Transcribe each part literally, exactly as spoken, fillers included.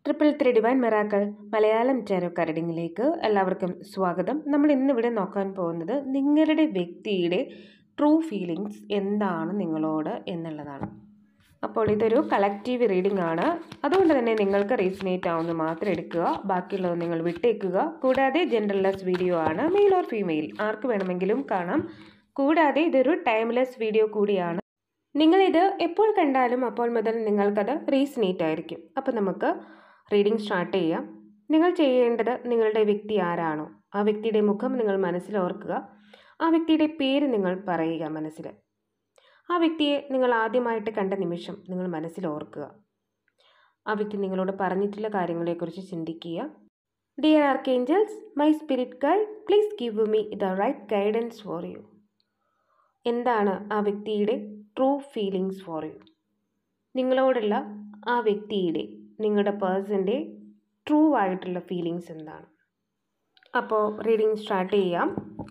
Triple three divine miracles Malayalam tarot കാർഡിങ്ങിലേക്ക് എല്ലാവർക്കും സ്വാഗതം. നമ്മൾ ഇന്നിവിടെ നോക്കാൻ പോകുന്നത് നിങ്ങളുടെ വ്യക്തിയുടെ ട്രൂ ഫീലിങ്സ് എന്താണ് നിങ്ങളോട് എന്നുള്ളതാണ്. അപ്പോൾ ഇതൊരു കളക്റ്റീവ് റീഡിംഗ് ആണ്, അതുകൊണ്ട് തന്നെ നിങ്ങൾക്ക് റീസണേറ്റ് ആവുന്ന മാത്രം എടുക്കുക, ബാക്കിയുള്ളത് നിങ്ങൾ വിട്ടേക്കുക. കൂടാതെ ജെൻഡർലെസ് വീഡിയോ ആണ്, മെയിൽ ഓർ ഫീമെയിൽ ആർക്ക് വേണമെങ്കിലും കാണാം. കൂടാതെ ഇതൊരു ടൈംലെസ് വീഡിയോ കൂടിയാണ്. നിങ്ങളിത് എപ്പോൾ കണ്ടാലും അപ്പോൾ മുതൽ നിങ്ങൾക്കത് റീസണേറ്റ് ആയിരിക്കും. അപ്പോൾ നമുക്ക് റീഡിംഗ് സ്റ്റാർട്ട് ചെയ്യാം. നിങ്ങൾ ചെയ്യേണ്ടത് നിങ്ങളുടെ വ്യക്തി ആരാണോ ആ വ്യക്തിയുടെ മുഖം നിങ്ങൾ മനസ്സിൽ ഓർക്കുക. ആ വ്യക്തിയുടെ പേര് നിങ്ങൾ പറയുക മനസ്സിൽ. ആ വ്യക്തിയെ നിങ്ങൾ ആദ്യമായിട്ട് കണ്ട നിമിഷം നിങ്ങൾ മനസ്സിൽ ഓർക്കുക. ആ വ്യക്തി നിങ്ങളോട് പറഞ്ഞിട്ടുള്ള കാര്യങ്ങളെക്കുറിച്ച് ചിന്തിക്കുക. Dear archangels, my spirit guide, please give me the right guidance for you. എന്താണ് ആ വ്യക്തിയുടെ ട്രൂ ഫീലിങ്സ് ഫോർ യു? നിങ്ങളോടുള്ള ആ വ്യക്തിയുടെ, നിങ്ങളുടെ പേഴ്സൻ്റെ ട്രൂ ആയിട്ടുള്ള ഫീലിങ്സ് എന്താണ്? അപ്പോൾ റീഡിങ് സ്റ്റാർട്ട് ചെയ്യാം.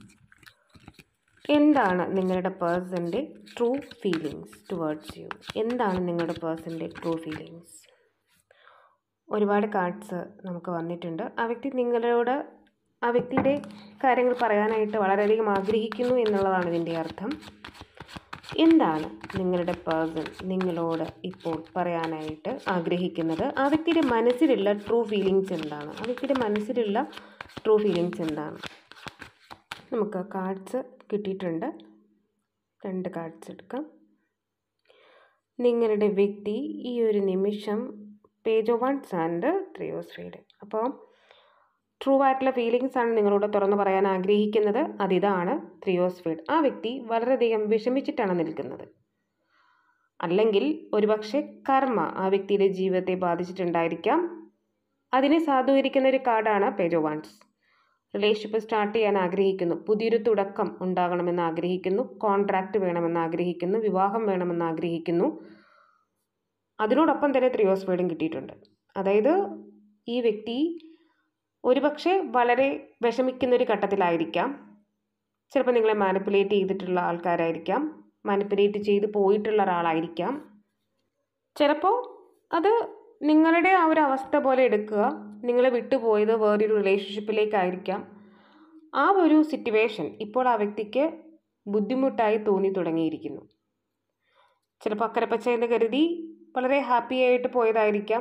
എന്താണ് നിങ്ങളുടെ പേഴ്സൻ്റെ ട്രൂ ഫീലിങ്സ് ടുവേർഡ്സ് യു? എന്താണ് നിങ്ങളുടെ പേഴ്സൻ്റെ ട്രൂ ഫീലിങ്സ്? ഒരുപാട് കാർഡ്സ് നമുക്ക് വന്നിട്ടുണ്ട്. ആ വ്യക്തി നിങ്ങളോട്, ആ വ്യക്തിയുടെ കാര്യങ്ങൾ പറയാനായിട്ട് വളരെയധികം ആഗ്രഹിക്കുന്നു എന്നുള്ളതാണ് ഇതിൻ്റെ അർത്ഥം. എന്താണ് നിങ്ങളുടെ പേഴ്സൺ നിങ്ങളോട് ഇപ്പോൾ പറയാനായിട്ട് ആഗ്രഹിക്കുന്നത്? ആ വ്യക്തിയുടെ മനസ്സിലുള്ള ട്രൂ ഫീലിങ്സ് എന്താണ്? ആ വ്യക്തിയുടെ മനസ്സിലുള്ള ട്രൂ ഫീലിങ്സ് എന്താണ്? നമുക്ക് കാർഡ്സ് കിട്ടിയിട്ടുണ്ട്. രണ്ട് കാർഡ്സ് എടുക്കാം. നിങ്ങളുടെ വ്യക്തി ഈ ഒരു നിമിഷം page of wands and three of spade. അപ്പോൾ ട്രൂ ആയിട്ടുള്ള ഫീലിങ്സ് ആണ് നിങ്ങളോട് തുറന്നു പറയാൻ ആഗ്രഹിക്കുന്നത്. അതിതാണ് ത്രീ ഓഫ് സ്പേഡ്. ആ വ്യക്തി വളരെയധികം വിഷമിച്ചിട്ടാണ് നിൽക്കുന്നത്. അല്ലെങ്കിൽ ഒരുപക്ഷെ കർമ്മ ആ വ്യക്തിയുടെ ജീവിതത്തെ ബാധിച്ചിട്ടുണ്ടായിരിക്കാം. അതിനെ സാധൂകരിക്കുന്ന ഒരു കാർഡാണ് page of wands. Relationship start ചെയ്യാൻ ആഗ്രഹിക്കുന്നു, പുതിയൊരു തുടക്കം ഉണ്ടാകണമെന്ന് ആഗ്രഹിക്കുന്നു, കോൺട്രാക്റ്റ് വേണമെന്ന് ആഗ്രഹിക്കുന്നു, വിവാഹം വേണമെന്ന് ആഗ്രഹിക്കുന്നു. അതിനോടൊപ്പം തന്നെ ത്രീ ഓഫ് സ്പേഡും കിട്ടിയിട്ടുണ്ട്. അതായത് ഈ വ്യക്തി ഒരുപക്ഷെ വളരെ വിഷമിക്കുന്നൊരു ഘട്ടത്തിലായിരിക്കാം. ചിലപ്പോൾ നിങ്ങളെ മാനിപ്പുലേറ്റ് ചെയ്തിട്ടുള്ള ആൾക്കാരായിരിക്കാം, മാനിപ്പുലേറ്റ് ചെയ്ത് പോയിട്ടുള്ള ഒരാളായിരിക്കാം. ചിലപ്പോൾ അത് നിങ്ങളുടെ ആ ഒരു അവസ്ഥ പോലെ എടുക്കുക, നിങ്ങളെ വിട്ടുപോയത് വേറൊരു റിലേഷൻഷിപ്പിലേക്കായിരിക്കാം. ആ ഒരു സിറ്റുവേഷൻ ഇപ്പോൾ ആ വ്യക്തിക്ക് ബുദ്ധിമുട്ടായി തോന്നി തുടങ്ങിയിരിക്കുന്നു. ചിലപ്പോൾ അക്കരെ പച്ചയെന്ന് കരുതി വളരെ ഹാപ്പി ആയിട്ട് പോയതായിരിക്കാം.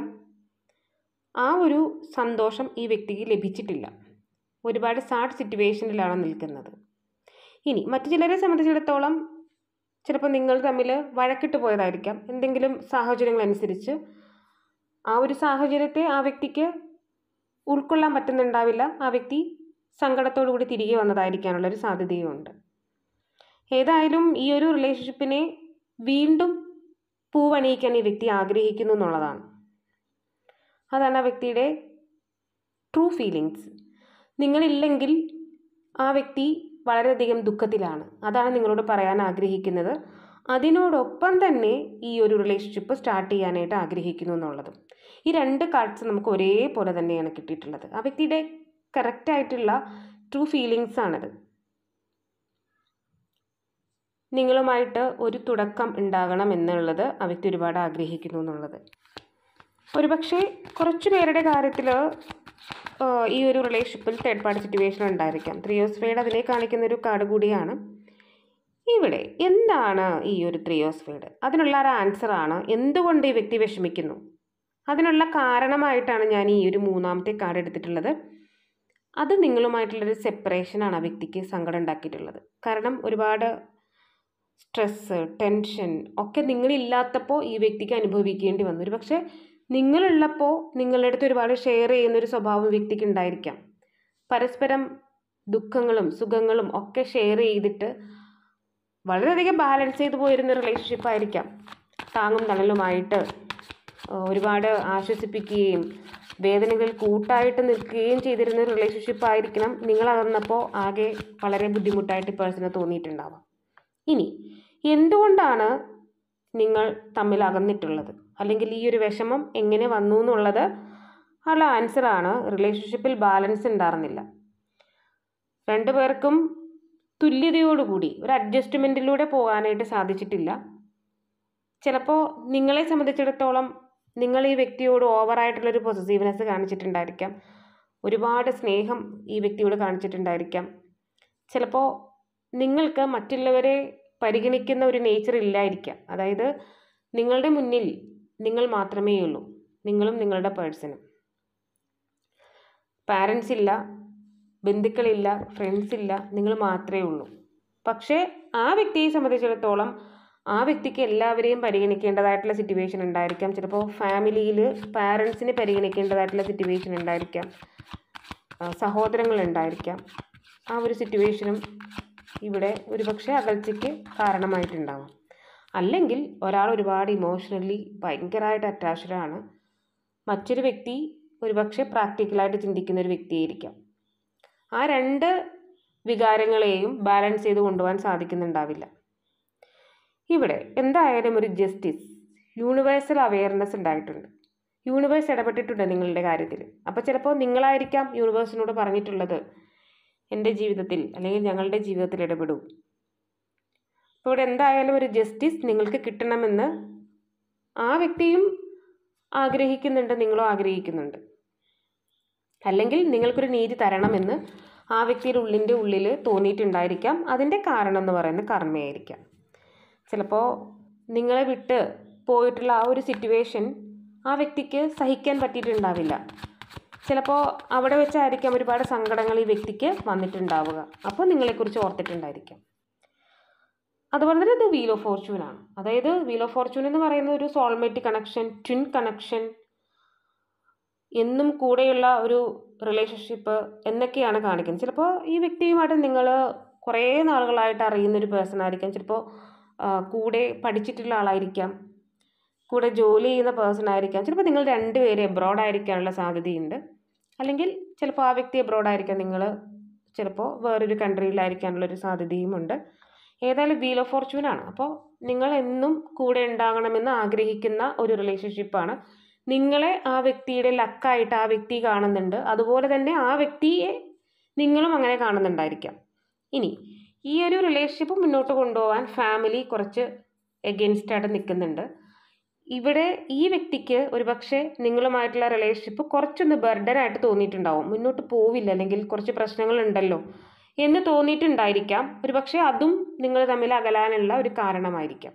ആ ഒരു സന്തോഷം ഈ വ്യക്തിക്ക് ലഭിച്ചിട്ടില്ല. ഒരുപാട് സാഡ് സിറ്റുവേഷനിലാണ് നിൽക്കുന്നത്. ഇനി മറ്റു ചിലരെ സംബന്ധിച്ചിടത്തോളം ചിലപ്പോൾ നിങ്ങൾ തമ്മിൽ വഴക്കിട്ട് പോയതായിരിക്കാം. എന്തെങ്കിലും സാഹചര്യങ്ങളനുസരിച്ച് ആ ഒരു സാഹചര്യത്തെ ആ വ്യക്തിക്ക് ഉൾക്കൊള്ളാൻ പറ്റുന്നുണ്ടാവില്ല. ആ വ്യക്തി സങ്കടത്തോടു കൂടി തിരികെ വന്നതായിരിക്കാനുള്ളൊരു സാധ്യതയുമുണ്ട്. ഏതായാലും ഈ ഒരു റിലേഷൻഷിപ്പിനെ വീണ്ടും പൂവണിയിക്കാൻ ഈ വ്യക്തി ആഗ്രഹിക്കുന്നു എന്നുള്ളതാണ്. അതാണ് ആ വ്യക്തിയുടെ ട്രൂ ഫീലിങ്സ്. നിങ്ങളില്ലെങ്കിൽ ആ വ്യക്തി വളരെയധികം ദുഃഖത്തിലാണ്. അതാണ് നിങ്ങളോട് പറയാൻ ആഗ്രഹിക്കുന്നത്. അതിനോടൊപ്പം തന്നെ ഈ ഒരു റിലേഷൻഷിപ്പ് സ്റ്റാർട്ട് ചെയ്യാനായിട്ട് ആഗ്രഹിക്കുന്നു എന്നുള്ളതും. ഈ രണ്ട് കാർഡ്സ് നമുക്ക് ഒരേപോലെ തന്നെയാണ് കിട്ടിയിട്ടുള്ളത്. ആ വ്യക്തിയുടെ കറക്റ്റായിട്ടുള്ള ട്രൂ ഫീലിങ്സ് ആണത്. നിങ്ങളുമായിട്ട് ഒരു തുടക്കം ഉണ്ടാകണം എന്നുള്ളത് ആ വ്യക്തി ഒരുപാട് ആഗ്രഹിക്കുന്നു എന്നുള്ളത്. ഒരുപക്ഷെ കുറച്ച് പേരുടെ കാര്യത്തിൽ ഈ ഒരു റിലേഷൻഷിപ്പിൽ തേർഡ് പാർട്ടി സിറ്റുവേഷൻ ഉണ്ടായിരിക്കാം. ത്രീ ഓഫ് സ്പേഡ് അതിനെ കാണിക്കുന്ന ഒരു കാർഡ് കൂടിയാണ്. ഇവിടെ എന്താണ് ഈ ഒരു ത്രീ ഓഫ് സ്പേഡ്? അതിനുള്ള ഒരു ആൻസറാണ് എന്തുകൊണ്ട് ഈ വ്യക്തി വിഷമിക്കുന്നു. അതിനുള്ള കാരണമായിട്ടാണ് ഞാൻ ഈ ഒരു മൂന്നാമത്തെ കാർഡ് എടുത്തിട്ടുള്ളത്. അത് നിങ്ങളുമായിട്ടുള്ളൊരു സെപ്പറേഷനാണ് ആ വ്യക്തിക്ക് സങ്കടം ഉണ്ടാക്കിയിട്ടുള്ളത്. കാരണം ഒരുപാട് സ്ട്രെസ്സ്, ടെൻഷൻ ഒക്കെ നിങ്ങളില്ലാത്തപ്പോൾ ഈ വ്യക്തിക്ക് അനുഭവിക്കേണ്ടി വന്നു. ഒരു പക്ഷേ നിങ്ങളുള്ളപ്പോൾ നിങ്ങളുടെ അടുത്ത് ഒരുപാട് ഷെയർ ചെയ്യുന്നൊരു സ്വഭാവം വ്യക്തിക്ക് ഉണ്ടായിരിക്കാം. പരസ്പരം ദുഃഖങ്ങളും സുഖങ്ങളും ഒക്കെ ഷെയർ ചെയ്തിട്ട് വളരെയധികം ബാലൻസ് ചെയ്ത് പോയിരുന്ന റിലേഷൻഷിപ്പ് ആയിരിക്കാം. താങ്ങും തണലുമായിട്ട് ഒരുപാട് ആശ്വസിപ്പിക്കുകയും വേദനകളിൽ കൂട്ടായിട്ട് നിൽക്കുകയും ചെയ്തിരുന്ന ഒരു റിലേഷൻഷിപ്പ് ആയിരിക്കണം. നിങ്ങളകന്നപ്പോൾ ആകെ വളരെ ബുദ്ധിമുട്ടായിട്ട് പേഴ്സണ് തോന്നിയിട്ടുണ്ടാവാം. ഇനി എന്തുകൊണ്ടാണ് നിങ്ങൾ തമ്മിൽ അകന്നിട്ടുള്ളത്, അല്ലെങ്കിൽ ഈ ഒരു വിഷമം എങ്ങനെ വന്നു എന്നുള്ളത് ഉള്ള ആൻസറാണ് റിലേഷൻഷിപ്പിൽ ബാലൻസ് ഉണ്ടായിരുന്നില്ല. രണ്ടു പേർക്കും തുല്യതയോടുകൂടി ഒരു അഡ്ജസ്റ്റ്മെൻറ്റിലൂടെ പോകാനായിട്ട് സാധിച്ചിട്ടില്ല. ചിലപ്പോൾ നിങ്ങളെ സംബന്ധിച്ചിടത്തോളം നിങ്ങൾ ഈ വ്യക്തിയോട് ഓവറായിട്ടുള്ളൊരു പൊസസീവ്നെസ് കാണിച്ചിട്ടുണ്ടായിരിക്കാം. ഒരുപാട് സ്നേഹം ഈ വ്യക്തിയോട് കാണിച്ചിട്ടുണ്ടായിരിക്കാം. ചിലപ്പോൾ നിങ്ങൾക്ക് മറ്റുള്ളവരെ പരിഗണിക്കുന്ന ഒരു നേച്ചർ ഇല്ലായിരിക്കാം. അതായത് നിങ്ങളുടെ മുന്നിൽ നിങ്ങൾ മാത്രമേ ഉള്ളൂ, നിങ്ങളും നിങ്ങളുടെ പേഴ്സണും. പാരൻസ് ഇല്ല, ബന്ധുക്കളില്ല, ഫ്രണ്ട്സ് ഇല്ല, നിങ്ങൾ മാത്രമേ ഉള്ളൂ. പക്ഷേ ആ വ്യക്തിയെ സംബന്ധിച്ചിടത്തോളം ആ വ്യക്തിക്ക് എല്ലാവരെയും പരിഗണിക്കേണ്ടതായിട്ടുള്ള സിറ്റുവേഷൻ ഉണ്ടായിരിക്കാം. ചിലപ്പോൾ ഫാമിലിയിൽ പാരൻസിനെ പരിഗണിക്കേണ്ടതായിട്ടുള്ള സിറ്റുവേഷൻ ഉണ്ടായിരിക്കാം, സഹോദരങ്ങളുണ്ടായിരിക്കാം. ആ ഒരു സിറ്റുവേഷനും ഇവിടെ ഒരുപക്ഷെ അകൽച്ചയ്ക്ക് കാരണമായിട്ടുണ്ടാവാം. അല്ലെങ്കിൽ ഒരാൾ ഒരുപാട് ഇമോഷണലി ഭയങ്കരമായിട്ട് അറ്റാച്ച്ഡ് ആണ്, മറ്റൊരു വ്യക്തി ഒരുപക്ഷെ പ്രാക്ടിക്കലായിട്ട് ചിന്തിക്കുന്ന ഒരു വ്യക്തിയായിരിക്കാം. ആ രണ്ട് വികാരങ്ങളെയും ബാലൻസ് ചെയ്ത് കൊണ്ടുപോകാൻ സാധിക്കുന്നുണ്ടാവില്ല. ഇവിടെ എന്തായാലും ഒരു ജസ്റ്റിസ്, യൂണിവേഴ്സൽ അവെയർനെസ് ഉണ്ടായിട്ടുണ്ട്. യൂണിവേഴ്സ് ഇടപെട്ടിട്ടുണ്ട് നിങ്ങളുടെ കാര്യത്തിൽ. അപ്പോൾ ചിലപ്പോൾ നിങ്ങളായിരിക്കാം യൂണിവേഴ്സിനോട് പറഞ്ഞിട്ടുള്ളത്, എൻ്റെ ജീവിതത്തിൽ അല്ലെങ്കിൽ ഞങ്ങളുടെ ജീവിതത്തിൽ ഇടപെടൂ. അപ്പോൾ ഇവിടെ എന്തായാലും ഒരു ജസ്റ്റിസ് നിങ്ങൾക്ക് കിട്ടണമെന്ന് ആ വ്യക്തിയും ആഗ്രഹിക്കുന്നുണ്ട്, നിങ്ങളും ആഗ്രഹിക്കുന്നുണ്ട്. അല്ലെങ്കിൽ നിങ്ങൾക്കൊരു നീതി തരണമെന്ന് ആ വ്യക്തിയുടെ ഉള്ളിൻ്റെ ഉള്ളിൽ തോന്നിയിട്ടുണ്ടായിരിക്കാം. അതിൻ്റെ കാരണം എന്ന് പറയുന്നത് കർമ്മയായിരിക്കാം. ചിലപ്പോൾ നിങ്ങളെ വിട്ട് പോയിട്ടുള്ള ആ ഒരു സിറ്റുവേഷൻ ആ വ്യക്തിക്ക് സഹിക്കാൻ പറ്റിയിട്ടുണ്ടാവില്ല. ചിലപ്പോൾ അവിടെ വെച്ചായിരിക്കാം ഒരുപാട് സങ്കടങ്ങൾ ഈ വ്യക്തിക്ക് വന്നിട്ടുണ്ടാവുക. അപ്പോൾ നിങ്ങളെക്കുറിച്ച് ഓർത്തിട്ടുണ്ടായിരിക്കാം. അതുപോലെ തന്നെ ഇത് വീൽ ഓഫ് ഫോർച്യൂൺ ആണ്. അതായത് വീൽ ഓഫ് ഫോർച്യൂൺ എന്ന് പറയുന്ന ഒരു സോൾമേറ്റ് കണക്ഷൻ, ട്വിൻ കണക്ഷൻ, എന്നും കൂടെയുള്ള ഒരു റിലേഷൻഷിപ്പ് എന്നൊക്കെയാണ് കാണിക്കുന്നത്. ചിലപ്പോൾ ഈ വ്യക്തിയുമായിട്ട് നിങ്ങൾ കുറേ നാളുകളായിട്ട് അറിയുന്ന ഒരു പേഴ്സൺ ആയിരിക്കാം. ചിലപ്പോൾ കൂടെ പഠിച്ചിട്ടുള്ള ആളായിരിക്കാം, കൂടെ ജോലി ചെയ്യുന്ന പേഴ്സൺ ആയിരിക്കാം. ചിലപ്പോൾ നിങ്ങൾ രണ്ടുപേരും എബ്രോഡ് ആയിരിക്കാനുള്ള സാധ്യതയുണ്ട്. അല്ലെങ്കിൽ ചിലപ്പോൾ ആ വ്യക്തി എബ്രോഡ് ആയിരിക്കാം, നിങ്ങൾ ചിലപ്പോൾ വേറൊരു കൺട്രിയിലായിരിക്കാനുള്ളൊരു സാധ്യതയുമുണ്ട്. ഏതായാലും വീൽ ഓഫ് ഫോർച്യൂൺ ആണ്. അപ്പോൾ നിങ്ങൾ എന്നും കൂടെ ഉണ്ടാകണമെന്ന് ആഗ്രഹിക്കുന്ന ഒരു റിലേഷൻഷിപ്പാണ്. നിങ്ങളെ ആ വ്യക്തിയുടെ ലക്കായിട്ട് ആ വ്യക്തി കാണുന്നുണ്ട്. അതുപോലെ തന്നെ ആ വ്യക്തിയെ നിങ്ങളും അങ്ങനെ കാണുന്നുണ്ടായിരിക്കാം. ഇനി ഈ ഒരു റിലേഷൻഷിപ്പ് മുന്നോട്ട് കൊണ്ടുപോകാൻ ഫാമിലി കുറച്ച് എഗെയിൻസ്റ്റായിട്ട് നിൽക്കുന്നുണ്ട്. ഇവിടെ ഈ വ്യക്തിക്ക് ഒരുപക്ഷെ നിങ്ങളുമായിട്ടുള്ള റിലേഷൻഷിപ്പ് കുറച്ചൊന്ന് ബർഡനായിട്ട് തോന്നിയിട്ടുണ്ടാവും. മുന്നോട്ട് പോവില്ല, അല്ലെങ്കിൽ കുറച്ച് പ്രശ്നങ്ങളുണ്ടല്ലോ എന്ന് തോന്നിയിട്ടുണ്ടായിരിക്കാം. ഒരുപക്ഷെ അതും നിങ്ങൾ തമ്മിൽ അകലാനുള്ള ഒരു കാരണമായിരിക്കാം.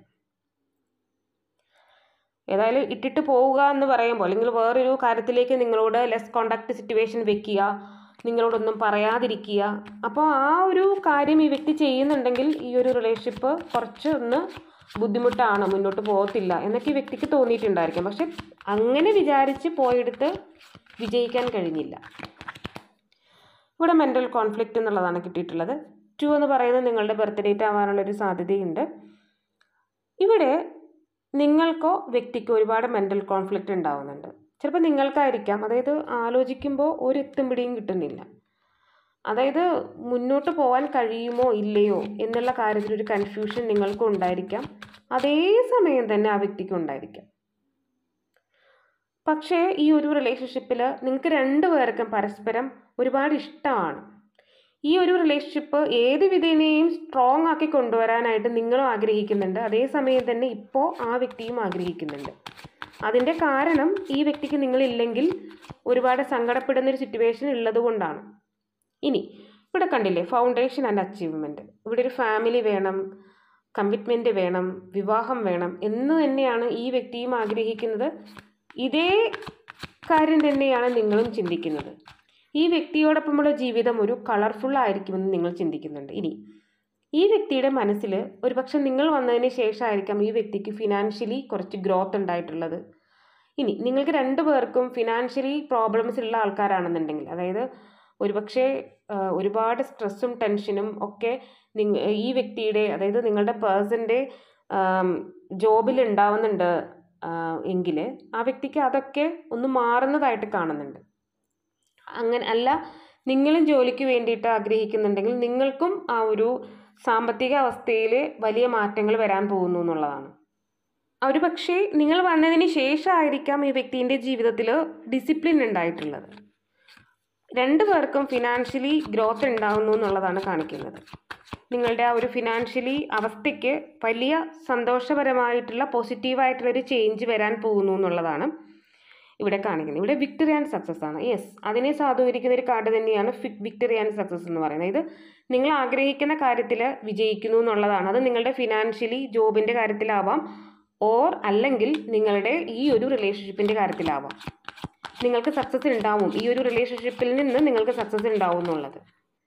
ഏതായാലും ഇട്ടിട്ട് പോവുക എന്ന് പറയുമ്പോൾ, അല്ലെങ്കിൽ വേറൊരു കാര്യത്തിലേക്ക് നിങ്ങളോട് ലെസ് കോണ്ടാക്ട് സിറ്റുവേഷൻ വെക്കുക, നിങ്ങളോടൊന്നും പറയാതിരിക്കുക. അപ്പോൾ ആ ഒരു കാര്യം ഈ വ്യക്തി ചെയ്യുന്നുണ്ടെങ്കിൽ ഈ ഒരു റിലേഷൻഷിപ്പ് കുറച്ച് ഒന്ന് ബുദ്ധിമുട്ടാണ്, മുന്നോട്ട് പോകത്തില്ല എന്നൊക്കെ ഈ വ്യക്തിക്ക് തോന്നിയിട്ടുണ്ടായിരിക്കും. പക്ഷെ അങ്ങനെ വിചാരിച്ച് പോയെടുത്ത് വിജയിക്കാൻ കഴിഞ്ഞില്ല. ഇവിടെ മെൻ്റൽ കോൺഫ്ലിക്റ്റ് എന്നുള്ളതാണ് കിട്ടിയിട്ടുള്ളത്. ടു എന്ന് പറയുന്നത് നിങ്ങളുടെ ബർത്ത് ഡേറ്റ് ആവാനുള്ളൊരു സാധ്യതയുണ്ട്. ഇവിടെ നിങ്ങൾക്കോ വ്യക്തിക്കോ ഒരുപാട് മെൻ്റൽ കോൺഫ്ലിക്റ്റ് ഉണ്ടാവുന്നുണ്ട്. ചിലപ്പോൾ നിങ്ങൾക്കായിരിക്കാം, അതായത് ആലോചിക്കുമ്പോൾ ഒരു എത്തും പിടിയും കിട്ടുന്നില്ല. അതായത് മുന്നോട്ട് പോകാൻ കഴിയുമോ ഇല്ലയോ എന്നുള്ള കാര്യത്തിലൊരു കൺഫ്യൂഷൻ നിങ്ങൾക്കും ഉണ്ടായിരിക്കാം, അതേ സമയം തന്നെ ആ വ്യക്തിക്കും ഉണ്ടായിരിക്കാം. പക്ഷേ ഈ ഒരു റിലേഷൻഷിപ്പിൽ നിങ്ങൾക്ക് രണ്ടുപേർക്കും പരസ്പരം ഒരുപാട് ഇഷ്ടമാണ്. ഈ ഒരു റിലേഷൻഷിപ്പ് ഏത് വിധേനയും സ്ട്രോങ് ആക്കി കൊണ്ടുവരാനായിട്ട് നിങ്ങളും ആഗ്രഹിക്കുന്നുണ്ട്, അതേസമയം തന്നെ ഇപ്പോൾ ആ വ്യക്തിയും ആഗ്രഹിക്കുന്നുണ്ട്. അതിൻ്റെ കാരണം ഈ വ്യക്തിക്ക് നിങ്ങളില്ലെങ്കിൽ ഒരുപാട് സങ്കടപ്പെടുന്നൊരു സിറ്റുവേഷൻ ഉള്ളത് കൊണ്ടാണ്. ഇനി ഇവിടെ കണ്ടില്ലേ, ഫൗണ്ടേഷൻ ആൻഡ് അച്ചീവ്മെൻറ്റ്. ഇവിടെ ഒരു ഫാമിലി വേണം, കമ്മിറ്റ്മെൻറ്റ് വേണം, വിവാഹം വേണം എന്ന് തന്നെയാണ് ഈ വ്യക്തിയും ആഗ്രഹിക്കുന്നത്. ഇതേ കാര്യം തന്നെയാണ് നിങ്ങളും ചിന്തിക്കുന്നത്. ഈ വ്യക്തിയോടൊപ്പമുള്ള ജീവിതം ഒരു കളർഫുൾ ആയിരിക്കുമെന്ന് നിങ്ങൾ ചിന്തിക്കുന്നുണ്ട്. ഇനി ഈ വ്യക്തിയുടെ മനസ്സിൽ ഒരുപക്ഷെ നിങ്ങൾ വന്നതിന് ശേഷമായിരിക്കാം ഈ വ്യക്തിക്ക് ഫിനാൻഷ്യലി കുറച്ച് ഗ്രോത്ത് ഉണ്ടായിട്ടുള്ളത്. ഇനി നിങ്ങൾക്ക് രണ്ടു പേർക്കും ഫിനാൻഷ്യലി പ്രോബ്ലംസ് ഉള്ള ആൾക്കാരാണെന്നുണ്ടെങ്കിൽ, അതായത് ഒരുപക്ഷെ ഒരുപാട് സ്ട്രെസ്സും ടെൻഷനും ഒക്കെ നിങ്ങ ഈ വ്യക്തിയുടെ, അതായത് നിങ്ങളുടെ പേഴ്സൻ്റെ ജോബിൽ ഉണ്ടാവുന്നുണ്ട് എങ്കിൽ ആ വ്യക്തിക്ക് അതൊക്കെ ഒന്ന് മാറുന്നതായിട്ട് കാണുന്നുണ്ട്. അങ്ങനെ അല്ല, നിങ്ങളും ജോലിക്ക് വേണ്ടിയിട്ട് ആഗ്രഹിക്കുന്നുണ്ടെങ്കിൽ നിങ്ങൾക്കും ആ ഒരു സാമ്പത്തിക അവസ്ഥയിൽ വലിയ മാറ്റങ്ങൾ വരാൻ പോകുന്നു എന്നുള്ളതാണ്. ഒരു പക്ഷേ നിങ്ങൾ വന്നതിന് ശേഷമായിരിക്കാം ഈ വ്യക്തിൻ്റെ ജീവിതത്തിൽ ഡിസിപ്ലിൻ ഉണ്ടായിട്ടുള്ളത്. രണ്ടു പേർക്കും ഫിനാൻഷ്യലി ഗ്രോത്ത് ഉണ്ടാകുന്നു എന്നുള്ളതാണ് കാണിക്കുന്നത്. നിങ്ങളുടെ ആ ഒരു ഫിനാൻഷ്യലി അവസ്ഥയ്ക്ക് വലിയ സന്തോഷപരമായിട്ടുള്ള പോസിറ്റീവായിട്ടുള്ളൊരു ചേഞ്ച് വരാൻ പോകുന്നു എന്നുള്ളതാണ് ഇവിടെ കാണിക്കുന്നത്. ഇവിടെ വിക്ടറി ആൻഡ് സക്സസ് ആണ്. യെസ്, അതിനെ സാധൂകരിക്കുന്ന ഒരു കാർഡ് തന്നെയാണ് വിക്ടറി ആൻഡ് സക്സസ് എന്ന് പറയുന്നത്. ഇത് നിങ്ങൾ ആഗ്രഹിക്കുന്ന കാര്യത്തിൽ വിജയിക്കുന്നു എന്നുള്ളതാണ്. അത് നിങ്ങളുടെ ഫിനാൻഷ്യലി ജോബിൻ്റെ കാര്യത്തിലാവാം, ഓർ അല്ലെങ്കിൽ നിങ്ങളുടെ ഈ ഒരു റിലേഷൻഷിപ്പിൻ്റെ കാര്യത്തിലാവാം. നിങ്ങൾക്ക് സക്സസ് ഉണ്ടാവും, ഈ ഒരു റിലേഷൻഷിപ്പിൽ നിന്ന് നിങ്ങൾക്ക് സക്സസ് ഉണ്ടാവും എന്നുള്ളത്.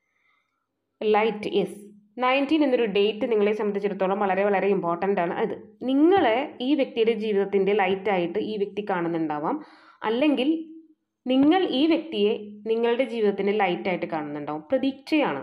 ലൈറ്റ്, യെസ്, നയൻറ്റീൻ എന്നൊരു ഡേറ്റ് നിങ്ങളെ സംബന്ധിച്ചിടത്തോളം വളരെ വളരെ ഇമ്പോർട്ടൻ്റ് ആണ്. അത് നിങ്ങളെ ഈ വ്യക്തിയുടെ ജീവിതത്തിൻ്റെ ലൈറ്റായിട്ട് ഈ വ്യക്തി കാണുന്നുണ്ടാവാം, അല്ലെങ്കിൽ നിങ്ങൾ ഈ വ്യക്തിയെ നിങ്ങളുടെ ജീവിതത്തിൻ്റെ ലൈറ്റായിട്ട് കാണുന്നുണ്ടാവും. പ്രതീക്ഷയാണ്.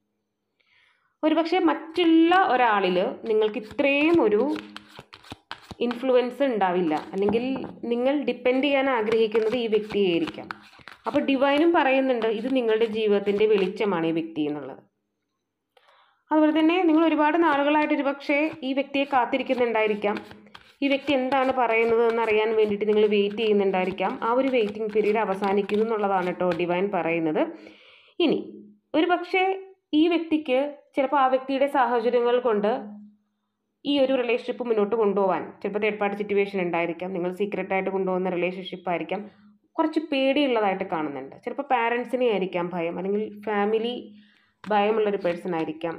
ഒരുപക്ഷെ മറ്റുള്ള ഒരാളിൽ നിങ്ങൾക്ക് ഇത്രയും ഒരു ഇൻഫ്ലുവൻസ് ഉണ്ടാവില്ല, അല്ലെങ്കിൽ നിങ്ങൾ ഡിപ്പെൻഡ് ചെയ്യാൻ ആഗ്രഹിക്കുന്നത് ഈ വ്യക്തിയായിരിക്കാം. അപ്പോൾ ഡിവൈനും പറയുന്നുണ്ട് ഇത് നിങ്ങളുടെ ജീവിതത്തിൻ്റെ വെളിച്ചമാണ് ഈ വ്യക്തി എന്നുള്ളത്. അതുപോലെ തന്നെ നിങ്ങൾ ഒരുപാട് നാളുകളായിട്ട് ഒരുപക്ഷെ ഈ വ്യക്തിയെ കാത്തിരിക്കുന്നുണ്ടായിരിക്കാം. ഈ വ്യക്തി എന്താണ് പറയുന്നത് എന്നറിയാൻ വേണ്ടിയിട്ട് നിങ്ങൾ വെയിറ്റ് ചെയ്യുന്നുണ്ടായിരിക്കാം. ആ ഒരു വെയിറ്റിംഗ് പീരീഡ് അവസാനിക്കുന്നു എന്നുള്ളതാണ് കേട്ടോ ഡിവൈൻ പറയുന്നത്. ഇനി ഒരുപക്ഷെ ഈ വ്യക്തിക്ക് ചിലപ്പോൾ ആ വ്യക്തിയുടെ സാഹചര്യങ്ങൾ കൊണ്ട് ഈ ഒരു റിലേഷൻഷിപ്പ് മുന്നോട്ട് കൊണ്ടുപോകാൻ ചിലപ്പോൾ തേർഡ് പാർട്ടി സിറ്റുവേഷൻ ഉണ്ടായിരിക്കാം. നിങ്ങൾ സീക്രട്ടായിട്ട് കൊണ്ടുപോകുന്ന റിലേഷൻഷിപ്പ് ആയിരിക്കാം. കുറച്ച് പേടിയുള്ളതായിട്ട് കാണുന്നുണ്ട്. ചിലപ്പോൾ പാരൻസിനെ ആയിരിക്കാം ഭയം, അല്ലെങ്കിൽ ഫാമിലി ഭയമുള്ളൊരു പേഴ്സൺ ആയിരിക്കാം.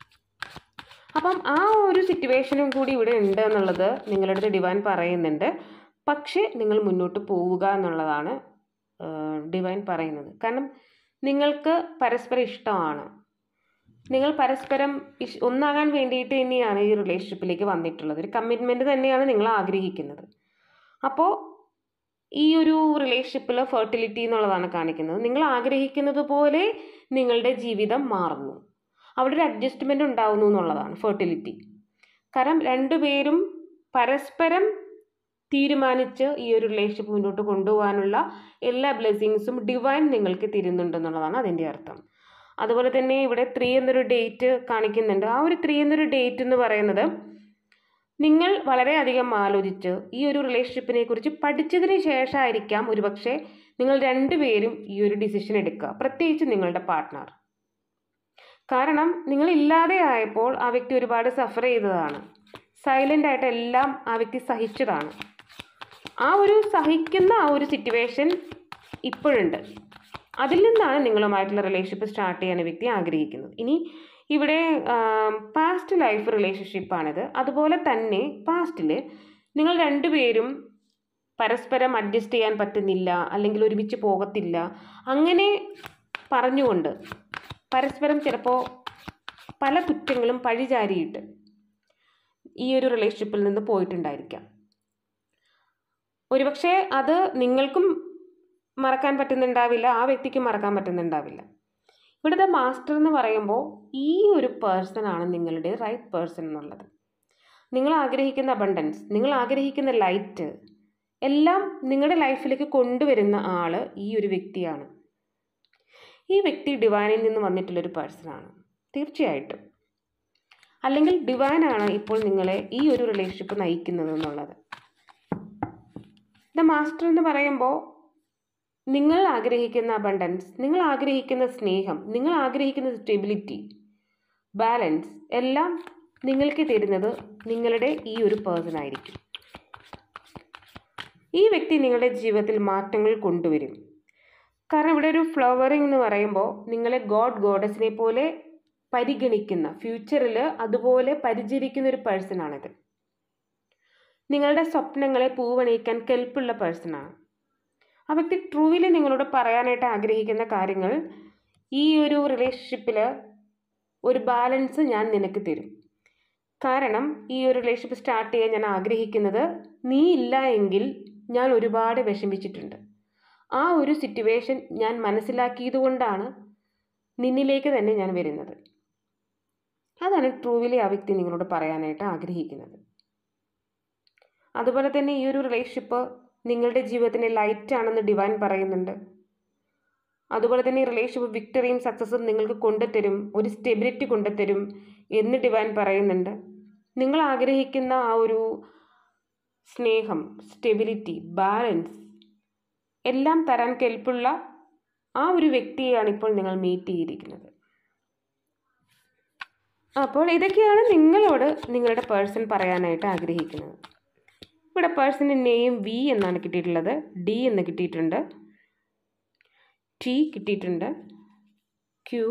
അപ്പം ആ ഒരു സിറ്റുവേഷനും കൂടി ഇവിടെ ഉണ്ട് എന്നുള്ളത് നിങ്ങളുടെ അടുത്ത് ഡിവൈൻ പറയുന്നുണ്ട്. പക്ഷേ നിങ്ങൾ മുന്നോട്ട് പോവുക എന്നുള്ളതാണ് ഡിവൈൻ പറയുന്നത്. കാരണം നിങ്ങൾക്ക് പരസ്പരം ഇഷ്ടമാണ്, നിങ്ങൾ പരസ്പരം ഇഷ് ഒന്നാകാൻ വേണ്ടിയിട്ട് തന്നെയാണ് ഈ റിലേഷൻഷിപ്പിലേക്ക് വന്നിട്ടുള്ളത്. ഒരു കമ്മിറ്റ്മെൻറ്റ് തന്നെയാണ് നിങ്ങൾ ആഗ്രഹിക്കുന്നത്. അപ്പോൾ ഈ ഒരു റിലേഷൻഷിപ്പിൽ ഫെർട്ടിലിറ്റി എന്നുള്ളതാണ് കാണിക്കുന്നത്. നിങ്ങൾ ആഗ്രഹിക്കുന്നത് പോലെ നിങ്ങളുടെ ജീവിതം മാറുന്നു, അവിടെ ഒരു അഡ്ജസ്റ്റ്മെൻറ്റ് ഉണ്ടാവുന്നു എന്നുള്ളതാണ് ഫെർട്ടിലിറ്റി. കാരണം രണ്ടുപേരും പരസ്പരം തീരുമാനിച്ച് ഈ ഒരു റിലേഷൻഷിപ്പ് മുന്നോട്ട് കൊണ്ടുപോകാനുള്ള എല്ലാ ബ്ലെസ്സിങ്സും ഡിവൈൻ നിങ്ങൾക്ക് തരുന്നുണ്ടെന്നുള്ളതാണ് അതിൻ്റെ അർത്ഥം. അതുപോലെ തന്നെ ഇവിടെ ത്രീ എന്നൊരു ഡേറ്റ് കാണിക്കുന്നുണ്ട്. ആ ഒരു ത്രീ എന്നൊരു ഡേറ്റ് എന്ന് പറയുന്നത് നിങ്ങൾ വളരെയധികം ആലോചിച്ച് ഈ ഒരു റിലേഷൻഷിപ്പിനെ കുറിച്ച് പഠിച്ചതിന് ശേഷമായിരിക്കാം ഒരുപക്ഷെ നിങ്ങൾ രണ്ടുപേരും ഈ ഒരു ഡിസിഷൻ എടുക്കുക, പ്രത്യേകിച്ച് നിങ്ങളുടെ പാർട്ട്ണർ. കാരണം നിങ്ങളില്ലാതെ ആയപ്പോൾ ആ വ്യക്തി ഒരുപാട് സഫർ ചെയ്തതാണ്. സൈലൻ്റ് ആയിട്ട് എല്ലാം ആ വ്യക്തി സഹിച്ചതാണ്. ആ ഒരു സഹിക്കുന്ന ആ ഒരു സിറ്റുവേഷൻ ഇപ്പോഴുണ്ട്. അതിൽ നിന്നാണ് നിങ്ങളുമായിട്ടുള്ള റിലേഷൻഷിപ്പ് സ്റ്റാർട്ട് ചെയ്യാൻ വ്യക്തി ആഗ്രഹിക്കുന്നത്. ഇനി ഇവിടെ പാസ്റ്റ് ലൈഫ് റിലേഷൻഷിപ്പാണിത്. അതുപോലെ തന്നെ പാസ്റ്റിൽ നിങ്ങൾ രണ്ടുപേരും പരസ്പരം അഡ്ജസ്റ്റ് ചെയ്യാൻ പറ്റുന്നില്ല, അല്ലെങ്കിൽ ഒരുമിച്ച് പോകത്തില്ല, അങ്ങനെ പറഞ്ഞുകൊണ്ട് പരസ്പരം ചിലപ്പോൾ പല കുറ്റങ്ങളും പഴിചാരിയിട്ട് ഈ ഒരു റിലേഷൻഷിപ്പിൽ നിന്ന് പോയിട്ടുണ്ടായിരിക്കാം. ഒരുപക്ഷെ അത് നിങ്ങൾക്കും മറക്കാൻ പറ്റുന്നുണ്ടാവില്ല, ആ വ്യക്തിക്ക് മറക്കാൻ പറ്റുന്നുണ്ടാവില്ല. ഇവിടുത്തെ മാസ്റ്റർ എന്ന് പറയുമ്പോൾ ഈ ഒരു പേഴ്സൺ ആണ് നിങ്ങളുടെ റൈറ്റ് പേഴ്സൺ എന്നുള്ളത്. നിങ്ങൾ ആഗ്രഹിക്കുന്ന അബണ്ടൻസ്, നിങ്ങൾ ആഗ്രഹിക്കുന്ന ലൈറ്റ് എല്ലാം നിങ്ങളുടെ ലൈഫിലേക്ക് കൊണ്ടുവരുന്ന ആൾ ഈ ഒരു വ്യക്തിയാണ്. ഈ വ്യക്തി ഡിവൈനിൽ നിന്ന് വന്നിട്ടുള്ളൊരു പേഴ്സണാണ് തീർച്ചയായിട്ടും. അല്ലെങ്കിൽ ഡിവൈനാണ് ഇപ്പോൾ നിങ്ങളെ ഈ ഒരു റിലേഷൻഷിപ്പ് നയിക്കുന്നത് എന്നുള്ളത്. ദ മാസ്റ്റർ എന്ന് പറയുമ്പോൾ നിങ്ങൾ ആഗ്രഹിക്കുന്ന അബണ്ടൻസ്, നിങ്ങൾ ആഗ്രഹിക്കുന്ന സ്നേഹം, നിങ്ങൾ ആഗ്രഹിക്കുന്ന സ്റ്റെബിലിറ്റി, ബാലൻസ് എല്ലാം നിങ്ങൾക്ക് തരുന്നത് നിങ്ങളുടെ ഈ ഒരു പേഴ്സൺ ആയിരിക്കും. ഈ വ്യക്തി നിങ്ങളുടെ ജീവിതത്തിൽ മാറ്റങ്ങൾ കൊണ്ടുവരും. കാരണം ഇവിടെ ഒരു ഫ്ലവറിങ് എന്ന് പറയുമ്പോൾ നിങ്ങളെ ഗോഡ് ഗോഡസിനെ പോലെ പരിഗണിക്കുന്ന, ഫ്യൂച്ചറിൽ അതുപോലെ പരിചരിക്കുന്ന ഒരു പേഴ്സണാണിത്. നിങ്ങളുടെ സ്വപ്നങ്ങളെ പൂവണിയിക്കാൻ കെൽപ്പുള്ള പേഴ്സണാണ്. ആ വ്യക്തി ട്രൂവിൽ നിങ്ങളോട് പറയാനായിട്ട് ആഗ്രഹിക്കുന്ന കാര്യങ്ങൾ, ഈ ഒരു റിലേഷൻഷിപ്പിൽ ഒരു ബാലൻസ് ഞാൻ നിനക്ക് തരും. കാരണം ഈ ഒരു റിലേഷൻഷിപ്പ് സ്റ്റാർട്ട് ചെയ്യാൻ ഞാൻ ആഗ്രഹിക്കുന്നത് നീ ഇല്ല എങ്കിൽ ഞാൻ ഒരുപാട് വിഷമിച്ചിട്ടുണ്ട്. ആ ഒരു സിറ്റുവേഷൻ ഞാൻ മനസ്സിലാക്കിയത് കൊണ്ടാണ് നിന്നിലേക്ക് തന്നെ ഞാൻ വരുന്നത്. അതാണ് ട്രൂവിലെ ആ വ്യക്തി നിങ്ങളോട് പറയാനായിട്ട് ആഗ്രഹിക്കുന്നത്. അതുപോലെ തന്നെ ഈ ഒരു റിലേഷൻഷിപ്പ് നിങ്ങളുടെ ജീവിതത്തിൻ്റെ ലൈറ്റ് ആണെന്ന് ഡിവൈൻ പറയുന്നുണ്ട്. അതുപോലെ തന്നെ ഈ റിലേഷൻഷിപ്പ് വിക്ടറിയും സക്സസും നിങ്ങൾക്ക് കൊണ്ടുതരും, ഒരു സ്റ്റെബിലിറ്റി കൊണ്ടുതരും എന്ന് ഡിവൈൻ പറയുന്നുണ്ട്. നിങ്ങൾ ആഗ്രഹിക്കുന്ന ആ ഒരു സ്നേഹം, സ്റ്റെബിലിറ്റി, ബാലൻസ് എല്ലാം തരാൻ കെൽപ്പുള്ള ആ ഒരു വ്യക്തിയെയാണ് ഇപ്പോൾ നിങ്ങൾ മീറ്റ് ചെയ്തിരിക്കുന്നത്. അപ്പോൾ ഇതൊക്കെയാണ് നിങ്ങളോട് നിങ്ങളുടെ പേഴ്സൺ പറയാനായിട്ട് ആഗ്രഹിക്കുന്നത്. ഇവിടെ പേഴ്സൻ്റെ നെയിം വി എന്നാണ് കിട്ടിയിട്ടുള്ളത്, ഡി എന്ന് കിട്ടിയിട്ടുണ്ട്, ടി കിട്ടിയിട്ടുണ്ട്, ക്യു,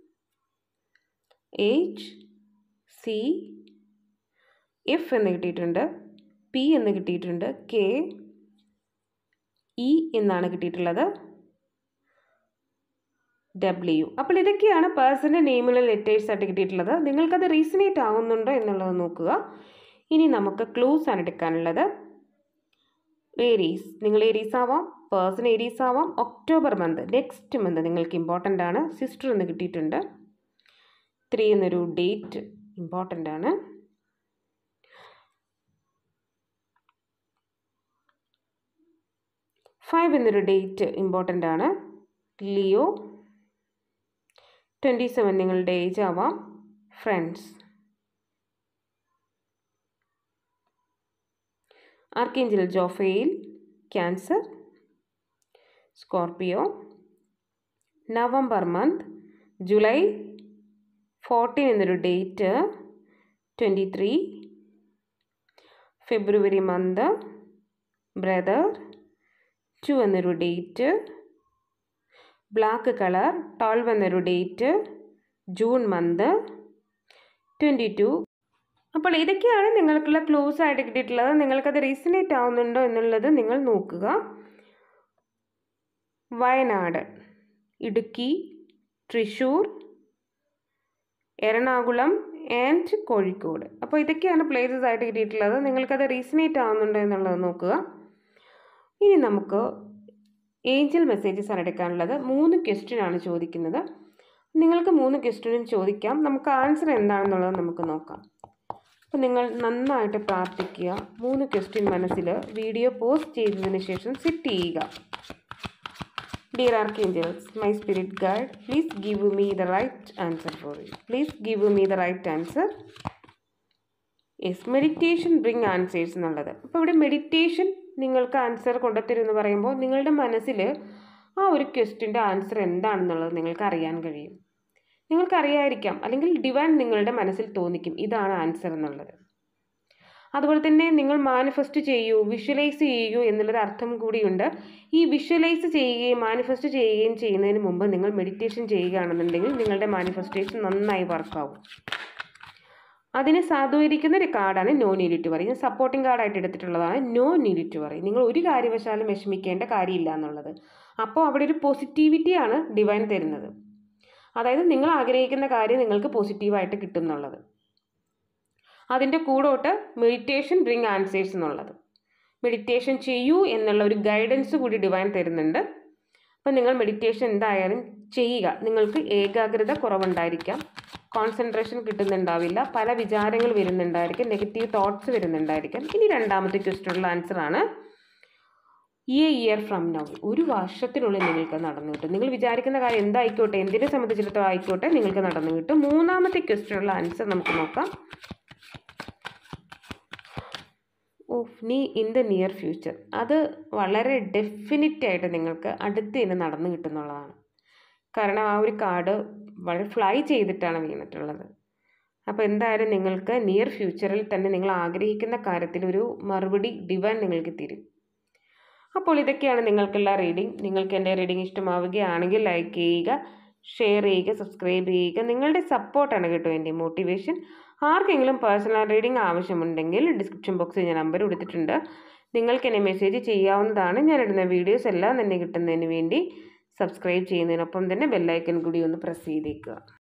എച്ച്, സി, എഫ് എന്ന് കിട്ടിയിട്ടുണ്ട്, പി എന്ന് കിട്ടിയിട്ടുണ്ട്, കെ, ഇ എന്നാണ് കിട്ടിയിട്ടുള്ളത്, ഡബ്ല്യു. അപ്പോൾ ഇതൊക്കെയാണ് പേഴ്സൻ്റെ നെയിമിലെ ലെറ്റേഴ്സ് ആയിട്ട് കിട്ടിയിട്ടുള്ളത്. നിങ്ങൾക്കത് റീസണേറ്റ് ആവുന്നുണ്ടോ എന്നുള്ളത് നോക്കുക. ഇനി നമുക്ക് ക്ലൂസ് ആണ് എടുക്കാനുള്ളത്. ഏരീസ്, നിങ്ങൾ ഏരീസ് ആവാം, പേഴ്സൺ ഏരീസ് ആവാം. ഒക്ടോബർ മന്ത്, നെക്സ്റ്റ് മന്ത് നിങ്ങൾക്ക് ഇമ്പോർട്ടൻ്റ് ആണ്. സിസ്റ്റർ എന്ന് കിട്ടിയിട്ടുണ്ട്, ത്രീ എന്നൊരു ഡേറ്റ് ഇമ്പോർട്ടൻ്റ് ആണ്. ഫൈവ് എന്നൊരു ഡേറ്റ് ഇമ്പോർട്ടൻ്റ് ആണ്. ലിയോ, ട്വൻറ്റി സെവൻ നിങ്ങളുടെ ഏജ് ആവാം. Friends, archangel Jophiel, cancer. Scorpio, November month, July fourteen എന്നൊരു date, twenty three. February month, brother, two എന്നൊരു ഡേറ്റ്. ബ്ലാക്ക് കളർ, ട്വൽവ് എന്നൊരു date, June month, twenty two. അപ്പോൾ ഇതൊക്കെയാണ് നിങ്ങൾക്കുള്ള clues ആയിട്ട് കിട്ടിയിട്ടുള്ളത്. നിങ്ങൾക്കത് റീസണേറ്റ് ആവുന്നുണ്ടോ എന്നുള്ളത് നിങ്ങൾ നോക്കുക. വയനാട്, ഇടുക്കി, തൃശ്ശൂർ, എറണാകുളം ആൻഡ് കോഴിക്കോട്. അപ്പോൾ ഇതൊക്കെയാണ് പ്ലേസസ് ആയിട്ട് കിട്ടിയിട്ടുള്ളത്. നിങ്ങൾക്കത് റീസണേറ്റ് ആവുന്നുണ്ടോ എന്നുള്ളത് നോക്കുക. ഇനി നമുക്ക് ഏഞ്ചൽ മെസ്സേജസ് ആണ് എടുക്കാനുള്ളത്. മൂന്ന് ക്വസ്റ്റ്യൻ ആണ് ചോദിക്കുന്നത്. നിങ്ങൾക്ക് മൂന്ന് ക്വസ്റ്റ്യനും ചോദിക്കാം. നമുക്ക് ആൻസർ എന്താണെന്നുള്ളത് നമുക്ക് നോക്കാം. അപ്പോൾ നിങ്ങൾ നന്നായിട്ട് പ്രാർത്ഥിക്കുക. മൂന്ന് ക്വസ്റ്റ്യൻ മനസ്സിൽ വീഡിയോ പോസ്റ്റ് ചെയ്തതിന് ശേഷം സിറ്റ് ചെയ്യുക. Dear Archangels, my spirit guide, please give me the right answer for it. Please give me the right answer. Yes, meditation bring answers എന്നുള്ളത്. അപ്പോൾ ഇവിടെ മെഡിറ്റേഷൻ നിങ്ങൾക്ക് ആൻസർ കൊണ്ടുത്തരുമെന്ന് പറയുമ്പോൾ നിങ്ങളുടെ മനസ്സിൽ ആ ഒരു ക്വസ്റ്റ്യൻ്റെ ആൻസർ എന്താണെന്നുള്ളത് നിങ്ങൾക്ക് അറിയാൻ കഴിയും. നിങ്ങൾക്കറിയായിരിക്കാം, അല്ലെങ്കിൽ ഡിവൈൻ നിങ്ങളുടെ മനസ്സിൽ തോന്നിക്കും ഇതാണ് ആൻസർ എന്നുള്ളത്. അതുപോലെ തന്നെ നിങ്ങൾ മാനിഫെസ്റ്റ് ചെയ്യൂ, വിഷ്വലൈസ് ചെയ്യൂ എന്നുള്ളൊരു അർത്ഥം കൂടിയുണ്ട്. ഈ വിഷ്വലൈസ് ചെയ്യുകയും മാനിഫെസ്റ്റ് ചെയ്യുകയും ചെയ്യുന്നതിന് മുമ്പ് നിങ്ങൾ മെഡിറ്റേഷൻ ചെയ്യുകയാണെന്നുണ്ടെങ്കിൽ നിങ്ങളുടെ മാനിഫെസ്റ്റേഷൻ നന്നായി വർക്കാവും. അതിനെ സാധൂകരിക്കുന്ന ഒരു കാർഡാണ് നോ നീഡ് ടു വറി. ഞാൻ സപ്പോർട്ടിംഗ് കാർഡായിട്ട് എടുത്തിട്ടുള്ളതാണ് നോ നീഡ് ടു വറി. നിങ്ങൾ ഒരു കാര്യവശാലും വിഷമിക്കേണ്ട കാര്യമില്ല എന്നുള്ളത്. അപ്പോൾ അവിടെ ഒരു പോസിറ്റിവിറ്റിയാണ് ഡിവൈൻ തരുന്നത്. അതായത് നിങ്ങൾ ആഗ്രഹിക്കുന്ന കാര്യം നിങ്ങൾക്ക് പോസിറ്റീവായിട്ട് കിട്ടും എന്നുള്ളത്. അതിൻ്റെ കൂടോട്ട് മെഡിറ്റേഷൻ ബ്രിങ് ആൻസേഴ്സ് എന്നുള്ളത്. മെഡിറ്റേഷൻ ചെയ്യൂ എന്നുള്ള ഒരു ഗൈഡൻസ് കൂടി ഡിവൈൻ തരുന്നുണ്ട്. അപ്പം നിങ്ങൾ മെഡിറ്റേഷൻ എന്തായാലും ചെയ്യുക. നിങ്ങൾക്ക് ഏകാഗ്രത കുറവുണ്ടായിരിക്കാം, കോൺസെൻട്രേഷൻ കിട്ടുന്നുണ്ടാവില്ല, പല വിചാരങ്ങൾ വരുന്നുണ്ടായിരിക്കും, നെഗറ്റീവ് തോട്ട്സ് വരുന്നുണ്ടായിരിക്കും. ഇനി രണ്ടാമത്തെ ക്വസ്റ്റ്യനുള്ള ആൻസറാണ് ഈ ഇയർ ഫ്രം നൗ. ഒരു വർഷത്തിനുള്ളിൽ നിങ്ങൾക്ക് നടന്നു കിട്ടും. നിങ്ങൾ വിചാരിക്കുന്ന കാര്യം എന്തായിക്കോട്ടെ, എന്തിനെ സംബന്ധിച്ചിടത്തോളം ആയിക്കോട്ടെ, നിങ്ങൾക്ക് നടന്നു കിട്ടും. മൂന്നാമത്തെ ക്വസ്റ്റ്യനുള്ള ആൻസർ നമുക്ക് നോക്കാം. ഓഫ് നീ ഇൻ ദ നിയർ ഫ്യൂച്ചർ. അത് വളരെ ഡെഫിനറ്റായിട്ട് നിങ്ങൾക്ക് അടുത്ത് തന്നെ നടന്നു കിട്ടുന്നുള്ളതാണ്. കാരണം ആ ഒരു കാർഡ് വളരെ ഫ്ലൈ ചെയ്തിട്ടാണ് വീണിട്ടുള്ളത്. അപ്പോൾ എന്തായാലും നിങ്ങൾക്ക് നിയർ ഫ്യൂച്ചറിൽ തന്നെ നിങ്ങൾ ആഗ്രഹിക്കുന്ന കാര്യത്തിൽ ഒരു മറുപടി ഡിവൈൻ നിങ്ങൾക്ക് തരും. അപ്പോൾ ഇതൊക്കെയാണ് നിങ്ങൾക്കുള്ള റീഡിംഗ്. നിങ്ങൾക്ക് എൻ്റെ റീഡിംഗ് ഇഷ്ടമാവുകയാണെങ്കിൽ ലൈക്ക് ചെയ്യുക, ഷെയർ ചെയ്യുക, സബ്സ്ക്രൈബ് ചെയ്യുക. നിങ്ങളുടെ സപ്പോർട്ടാണ് കേട്ടോ എൻ്റെ മോട്ടിവേഷൻ. ആർക്കെങ്കിലും പേഴ്സണൽ റീഡിംഗ് ആവശ്യമുണ്ടെങ്കിൽ ഡിസ്ക്രിപ്ഷൻ ബോക്സിൽ ഞാൻ നമ്പർ കൊടുത്തിട്ടുണ്ട്. നിങ്ങൾക്ക് എന്നെ മെസ്സേജ് ചെയ്യാവുന്നതാണ്. ഞാനിടുന്ന വീഡിയോസ് എല്ലാം തന്നെ കിട്ടുന്നതിന് വേണ്ടി സബ്സ്ക്രൈബ് ചെയ്യുന്നതിനൊപ്പം തന്നെ ബെല്ലൈക്കൺ കൂടി ഒന്ന് പ്രസ് ചെയ്തേക്കുക.